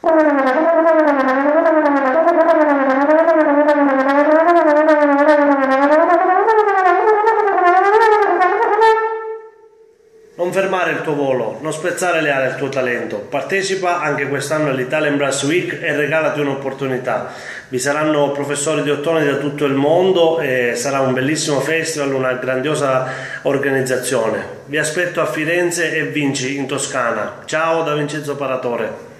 Non fermare il tuo volo, non spezzare le ali al tuo talento. Partecipa anche quest'anno all'Italian Brass Week e regalati un'opportunità. Vi saranno professori di ottoni da tutto il mondo e sarà un bellissimo festival, una grandiosa organizzazione. Vi aspetto a Firenze e vinci in Toscana. Ciao da Vincenzo Paratore.